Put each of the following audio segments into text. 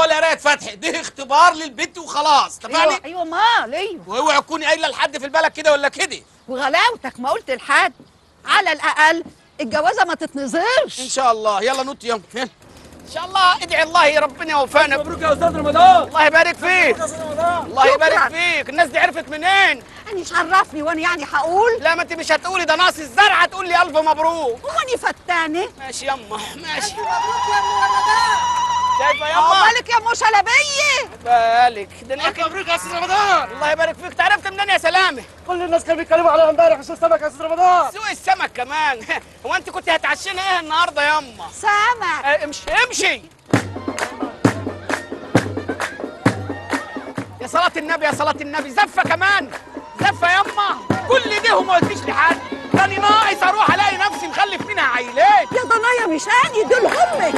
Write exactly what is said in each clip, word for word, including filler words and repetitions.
ولا قرايه فتحي، ده اختبار للبنت وخلاص. تفهمي؟ ايوه ايوه مال ايوه. واوعي تكوني قايله لحد في البلد كده ولا كده. وغلاوتك ما قلت لحد، على الاقل الجوازه ما تتنظرش ان شاء الله. يلا نط يلا ان شاء الله. ادعي الله يا ربنا يوفقنا. مبروك يا استاذ رمضان. الله يبارك فيك. الله يبارك شكراً. فيك. الناس دي عرفت منين؟ يعني مش عرفني وانا يعني هقول؟ لا ما انت مش هتقولي، ده ناقص الزرعه تقول لي الف مبروك. هو اني فتانه؟ ماشي يما ماشي. مبروك يا ام رمضان. شايفه يما؟ عقبالك يا ام شلبيه. بالك ده انا مبروك يا استاذ رمضان. الله يبارك فيك. تعرفت منين يا سلامه؟ كل الناس كانوا بيتكلموا على امبارح سوق السمك يا استاذ رمضان. سوق السمك كمان. هو انت كنت هتعشينا ايه النهارده يما؟ سمك. اه، امشي امشي. يا صلاة النبي يا صلاة النبي. زفة كمان زفة يما. كل ده وما قلتيش لحد. تاني ناقص اروح الاقي نفسي مخلف منها عيلين. يا ضنايا مش اني دول همك.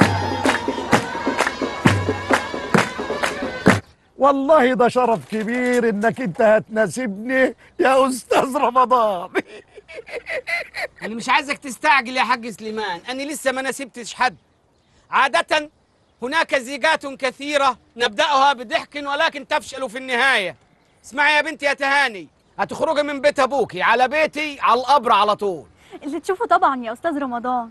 والله ده شرف كبير انك انت هتناسبني يا استاذ رمضان. انا مش عايزك تستعجل يا حاج سليمان، انا لسه ما ناسبتش حد. عادة هناك زيجات كثيرة نبدأها بضحك ولكن تفشل في النهاية. اسمعي يا بنتي يا تهاني، هتخرجي من بيت ابوكي على بيتي على القبر على طول. اللي تشوفه طبعا يا استاذ رمضان.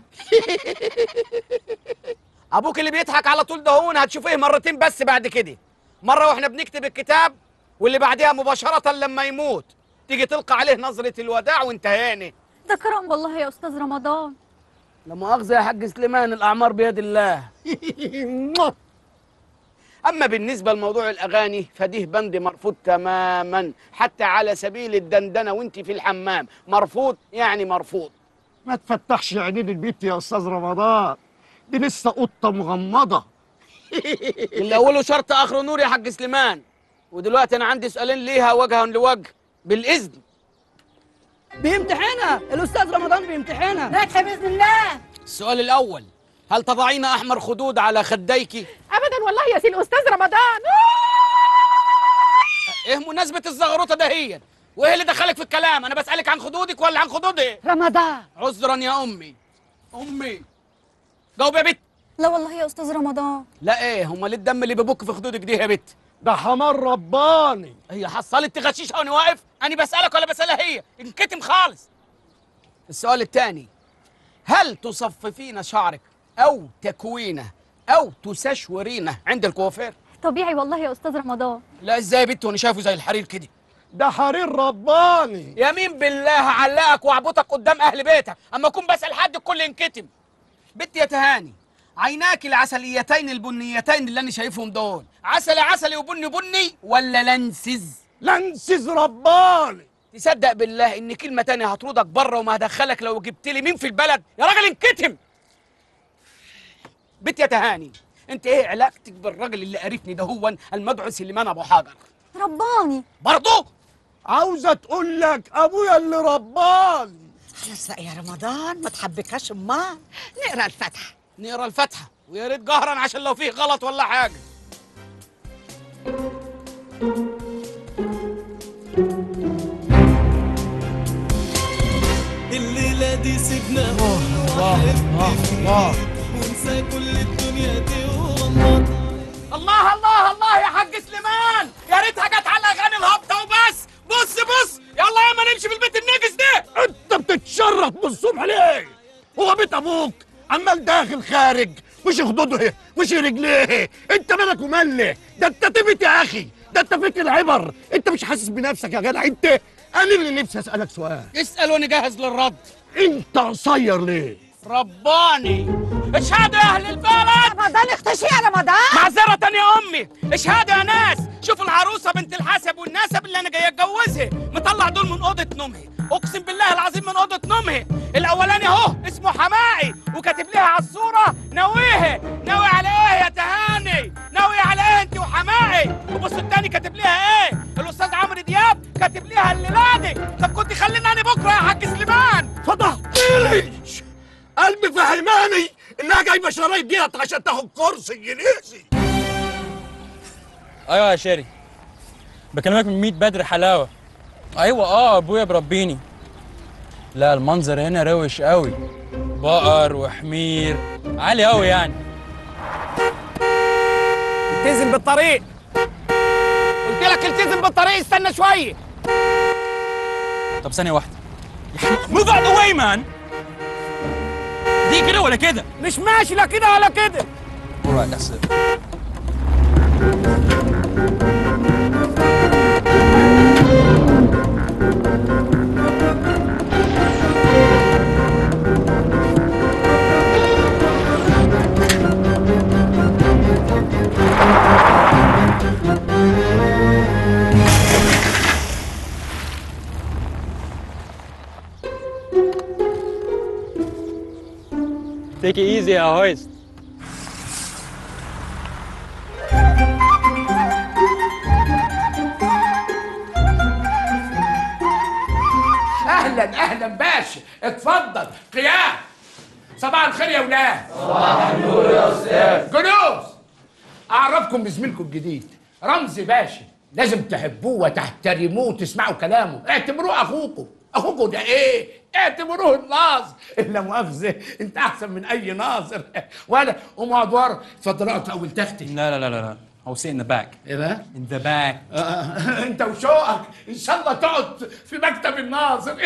ابوك اللي بيضحك على طول ده هون هتشوفيه مرتين بس بعد كده. مرة واحنا بنكتب الكتاب، واللي بعدها مباشرة لما يموت تيجي تلقى عليه نظرة الوداع وانتهينا. ده كرم والله يا استاذ رمضان. لا مؤاخذة يا حاج سليمان، الأعمار بيد الله. أما بالنسبة لموضوع الأغاني فديه بند مرفوض تماما، حتى على سبيل الدندنة وانت في الحمام مرفوض، يعني مرفوض. ما تفتحش عينين البيت يا استاذ رمضان، دي لسه قطه مغمضه. اللي أوله شرط آخره نور يا حاج سليمان. ودلوقتي أنا عندي سؤالين ليها وجها لوجه بالإذن. بيمتحنها الاستاذ رمضان بيمتحنها. ناجحه باذن الله. السؤال الأول، هل تضعين أحمر خدود على خديك؟ ابدا والله يا سي الاستاذ رمضان. إيه مناسبة الزغروطة دهيا؟ وإيه اللي دخلك في الكلام؟ أنا بسألك عن خدودك ولا عن خدودي؟ رمضان. عذرا يا أمي. أمي جاوب يا بت. لا والله يا استاذ رمضان. لا إيه، هما ليه الدم اللي بيبك في خدودك دي يا بت؟ ده حمار رباني. هي حصلت تغشيشها وانا واقف؟ انا بسالك ولا بسالها هي؟ انكتم خالص. السؤال الثاني، هل تصففين شعرك او تكوينه او تسشورينه عند الكوافير؟ طبيعي والله يا استاذ رمضان. لا ازاي يا بت وانا شايفه زي الحرير كده؟ ده حرير رباني. يمين بالله هعلقك واعبطك قدام اهل بيتك اما اكون بسال حد الكل ينكتم. بت يا تهاني، عيناك العسليتين البنيتين اللي انا شايفهم دول عسلي عسلي وبني بني ولا لنسز؟ لنسز رباني. تصدق بالله ان كلمه تانية هطردك بره وما هدخلك لو جبت لي مين في البلد يا راجل انكتم. بنت يا تهاني، انت ايه علاقتك بالراجل اللي قرفني ده هو المدعو سليمان ابو حجر؟ رباني برضه؟ عاوزه تقول لك ابويا اللي رباني. خلاص بقى يا رمضان ما تحبكاش امال. نقرا الفاتحه. نقرا الفاتحه ويا ريت جهرا عشان لو فيه غلط ولا حاجه. الليلة دي سيبنا ونحب ونسى كل الدنيا دي وغمض. الله الله الله يا حاج سليمان، يا ريتها جت على اغاني الهبطه وبس. بص بص يلا يا ما نمشي في البيت النجس ده. انت بتتشرف بالصبح ليه؟ هو بيت ابوك عمال داخل خارج، مش خدوده مش رجليه، انت مالك وماله؟ ده انت تبت يا اخي، ده انت فيك العبر، انت مش حاسس بنفسك يا جدع انت؟ انا اللي نفسي اسالك سؤال. اسال وانا جاهز للرد. انت قصير ليه؟ رباني. اشهدوا يا اهل البلد. رمضان اختشي يا رمضان. معذرة يا امي، اشهدوا يا ناس، شوفوا العروسه بنت الحسب والنسب اللي انا جاي اتجوزها، مطلع دول من اوضه نومها، اقسم بالله العظيم من اوضه نومها. الاولاني اهو اسمه حمائي وكاتب لها على الصوره ناويها. ناوي على ايه يا تهاني؟ ناوي على ايه انت وحمائي؟ وبص التاني كاتب لها ايه؟ الاستاذ عمرو دياب كاتب لها الليلادي. طب كنت خليني انا بكره يا حاج سليمان. فضحتيلي قلبي فهماني انها جايبه شرايط ديت عشان تاخد كورس انجليزي. ايوه يا شيري، بكلمك من ميت بدر حلاوه. ايوه اه ابويا بربيني. لا المنظر هنا روش قوي، بقر وحمير عالي قوي يعني. انت التزم بالطريق. قلت لك التزم بالطريق، استنى شويه. طب ثانيه واحده. موف اوت ذا واي مان. دي كده ولا كده؟ مش ماشي لا كده ولا كده. alright that's it. Take it easy, يا هويست. اهلا اهلا باشا، اتفضل قيام. صباح الخير يا ولاد. صباح النور يا استاذ. جلوس. اعرفكم بزميلكم الجديد رمزي باشا، لازم تحبوه وتحترموه وتسمعوا كلامه، اعتبروه اخوكم. اخوكم ده ايه؟ اعتبروه الناظر. لا مؤاخذه، انت احسن من اي ناظر. وانا قوم اقعد ورا. اتفضل اقعد اول تختي. لا لا لا لا لا. I'll sit in the back. ايه بقى؟ In the back. آه، انت وشوقك ان شاء الله تقعد في مكتب الناظر.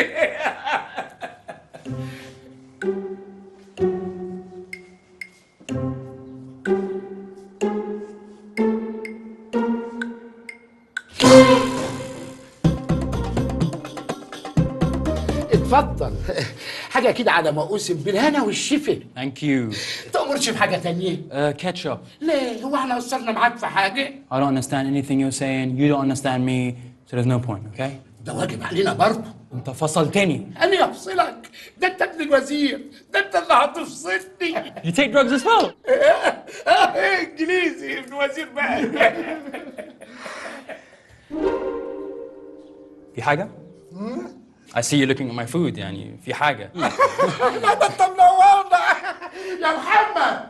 اتفضل. حاجه كده على ما اوسم بالهنا والشفا. Thank you. تأمرش بحاجه تانية؟ Uh, ketchup. ليه؟ هو احنا قصرنا معاك في حاجه؟ I don't understand anything you're saying. You don't understand me. So there's no point, okay? ده واجب علينا برضه. انت فصلتني. انا افصلك؟ ده انت ابن الوزير، ده انت اللي هتفصلني. You take drugs as well. اه انجليزي ابن وزير بقى. في حاجة؟ I see you looking at my food. يعني في حاجة. لا ده انت منورنا يا محمد.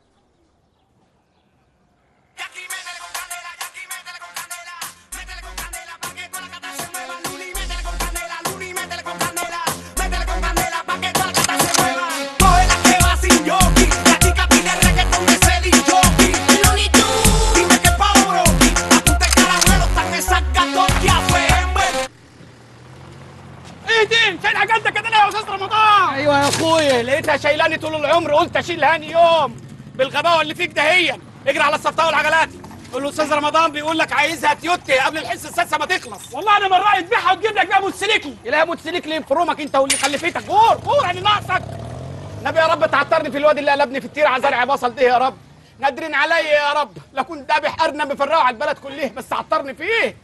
ايه دي؟ شايل حاجاتك كده ليه يا استاذ رمضان؟ ايوه يا اخويا، لقيتها شايلاني طول العمر، قلت اشيل هاني يوم بالغباوه اللي فيك دهيا. اجري على الصفطاوي والعجلات، قول له استاذ رمضان بيقول لك عايزها تويوتا قبل الحصه السادسه ما تخلص. والله انا من رايي تبيعها وتجيب لك بقى موتوسيكل. يلاقي موتوسيكل يفرمك انت واللي خلفتك. غور غور يعني ناقصك. النبي يا رب تعطرني في الواد اللي قلبني في التير على زرع بصل ده يا رب. نادرين عليا يا رب، لا كنت ذابح ارنب مفرقه على البلد كلها، بس عطرني فيه.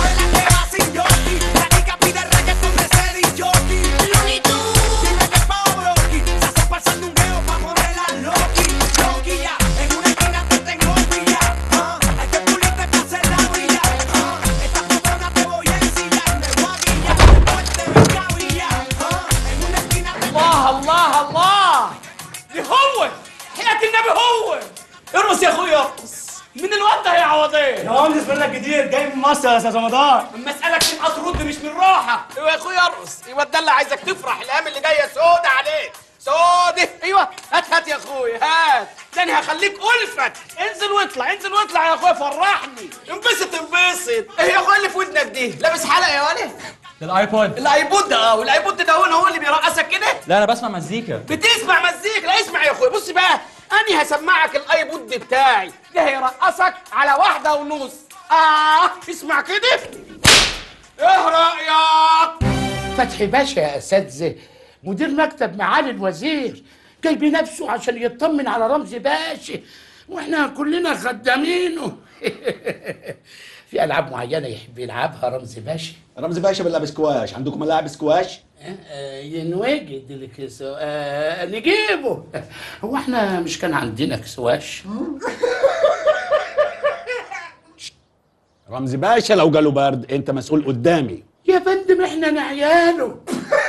الله الله الله، دي هو حياة النبي هو. ارقص يا اخويا ارقص. من الواد ده يا عوضين؟ يا مهندس منك جديد جاي من مصر يا استاذ رمضان. اما اسالك تبقى ترد مش من روحك. ايوه يا اخويا ارقص. ايوه ده اللي عايزك تفرح، الايام اللي جايه سودة عليك سودة. ايوه هات هات يا اخويا هات، تاني هخليك الفت. انزل واطلع انزل واطلع يا اخويا، فرحني. انبسط انبسط. ايه يا اخويا اللي في ودنك دي؟ لابس حلقه يا ولد؟ ده الايبود. الايبود ده اه، والايبود ده هو هو اللي بيرقصك كده؟ لا انا بسمع مزيكا. بتسمع مزيكا؟ لا اسمع يا اخويا، بص بقى، أنا هسمعك الايبود بتاعي ده هيرقصك على واحدة ونص. آه اسمع كده. إيه رأيك؟ فتحي باشا يا أساتذة، مدير مكتب معالي الوزير، جاي بنفسه عشان يطمن على رمزي باشا، وإحنا كلنا خدامينه. في ألعاب معينة يحب يلعبها رمزي باشا؟ رمزي باشا بيلعب سكواش، عندكم ملاعب سكواش؟ آه ينوجد لك سو... آه نجيبه. هو احنا مش كان عندنا كسواش؟ رمزي باشا لو جاله برد انت مسؤول قدامي. يا فندم احنا نعياله.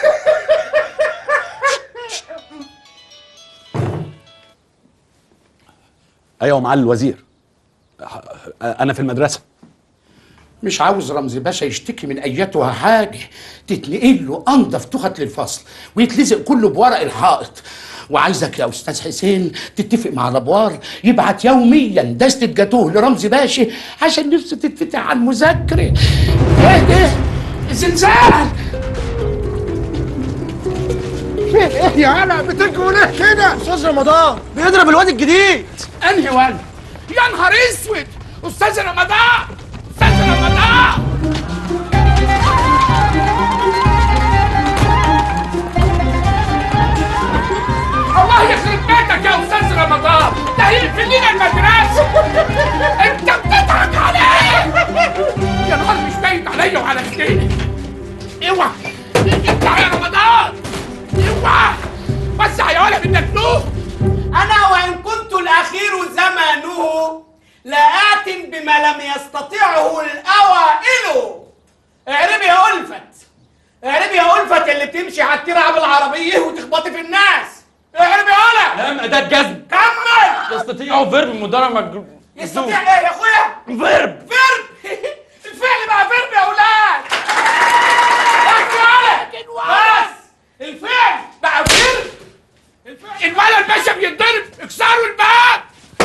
ايوه معالي الوزير، انا في المدرسه. مش عاوز رمزي باشا يشتكي من ايتها حاجه، تتنقل له انضف تخت للفصل ويتلزق كله بورق الحائط، وعايزك يا استاذ حسين تتفق مع الابوار يبعت يوميا دستة جاتوه لرمزي باشا عشان نفسه تتفتح على المذاكره. ايه ده؟ زلزال! ايه ايه يا هلا بتجروا ليه كده؟ استاذ رمضان بيضرب الواد الجديد. انهي ولد؟ يا نهار اسود، استاذ رمضان، استاذ رمضان. الله يخرب بيتك يا استاذ رمضان، ده هيقفل لنا المدرسه. انت بتضحك عليه. يا نهار مش باين عليا وعلى ايديك. اوعى اطلع يا رمضان، اوعى وسع يا ولد النجنوب. انا وان كنت الاخير زمانه لآت بما لم يستطيعه الاوائل. اعربي يا ألفت، اعربي يا ألفت اللي بتمشي على الترعه بالعربيه وتخبطي في الناس. اعربي يا ولد. لام اداه جزم. كمل. يستطيع فيرب مضارع مجزوم. يستطيع ايه يا اخويا؟ فيرب. فيرب. الفعل بقى فيرب يا اولاد. بس يا ولد بس الفعل بقى فيرب. الولد باشا بيتضرب، اكسروا الباب.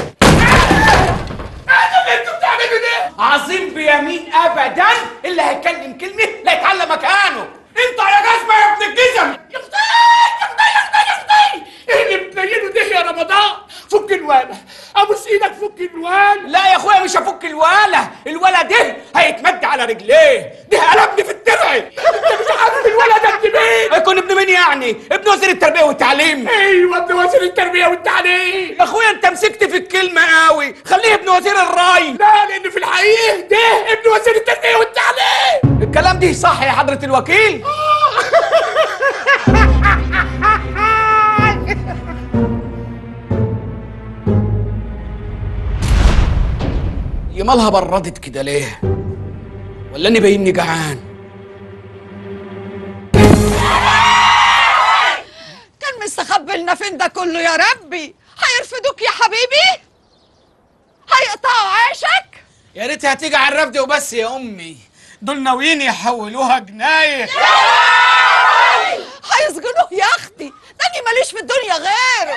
ايه اللي انتوا بتعملوا ده؟ عظيم بيمين ابدا اللي هيتكلم كلمه لا يتعلم مكانه. انت يا جزمه يا ابن الجزم. يا اختي يا اختي يا اختي يا اختي، ايه اللي بتنيله ده يا رمضان؟ فك الوالة، ابوس ايدك فك الوالة. لا يا اخويا مش هفك الوالة، الوالة ده هيتمد على رجليه، ده قلبني في الترعه. انت مش عارف الولد ده ابن مين؟ هيكون ابن مين يعني؟ ابن وزير التربيه والتعليم. ايوه ابن وزير التربيه والتعليم. يا اخويا انت مسكت في الكلمه قوي، خليه ابن وزير الري. لا لان في الحقيقه ده ابن وزير التربيه والتعليم. الكلام ده صح يا حضره الوكيل؟ يا مالها بردت كده ليه؟ ولا اني باينني جعان؟ كان مستخبي لنا فين ده كله يا ربي؟ هيرفدوك يا حبيبي؟ هيقطعوا عيشك؟ يا ريت هتيجي على الرفد وبس يا امي، دول ناويين يحولوها جنايه. هيسجنوه يا اختي، ده انا ماليش في الدنيا غيره.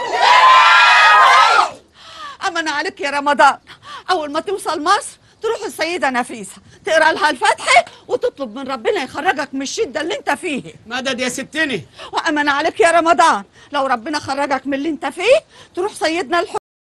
امن عليك يا رمضان، اول ما توصل مصر تروح السيده نفيسه تقرا لها الفاتحه وتطلب من ربنا يخرجك من الشده اللي انت فيه. مدد يا ستني. وامن عليك يا رمضان، لو ربنا خرجك من اللي انت فيه تروح سيدنا الحسين